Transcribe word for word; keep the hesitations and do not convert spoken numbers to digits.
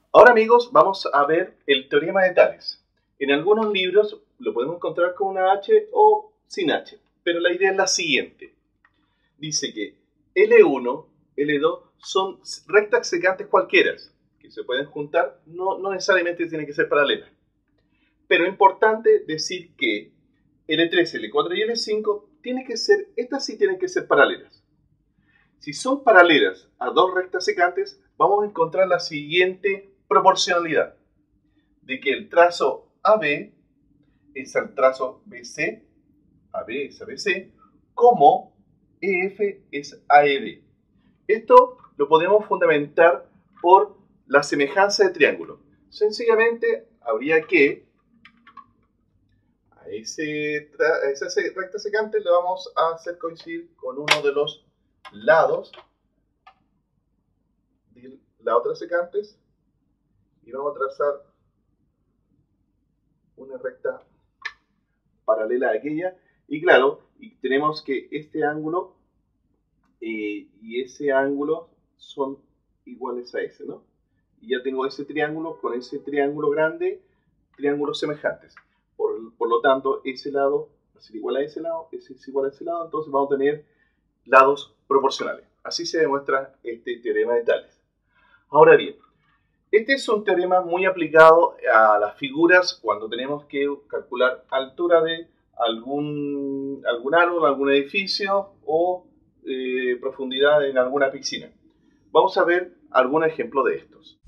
Ahora, amigos, vamos a ver el teorema de Tales. En algunos libros lo podemos encontrar con una H o sin H, pero la idea es la siguiente. Dice que L uno, L dos son rectas secantes cualquiera, que se pueden juntar, no, no necesariamente tienen que ser paralelas. Pero es importante decir que L tres, L cuatro y L cinco tienen que ser, estas sí tienen que ser paralelas. Si son paralelas a dos rectas secantes, vamos a encontrar la siguiente proporcionalidad, de que el trazo A B es al trazo B C, A B es a B C, como E F es a E B. Esto lo podemos fundamentar por la semejanza de triángulo. Sencillamente habría que a, ese, a esa recta secante le vamos a hacer coincidir con uno de los lados de la otra secantes y vamos a trazar una recta paralela a aquella, y claro, y tenemos que este ángulo eh, y ese ángulo son iguales a ese, ¿no? Y ya tengo ese triángulo con ese triángulo grande, triángulos semejantes. Por, por lo tanto, ese lado va a ser igual a ese lado, ese es igual a ese lado, entonces vamos a tener lados proporcionales. Así se demuestra este teorema de Tales. Ahora bien, este es un teorema muy aplicado a las figuras cuando tenemos que calcular altura de algún, algún árbol, algún edificio o eh, profundidad en alguna piscina. Vamos a ver algún ejemplo de estos.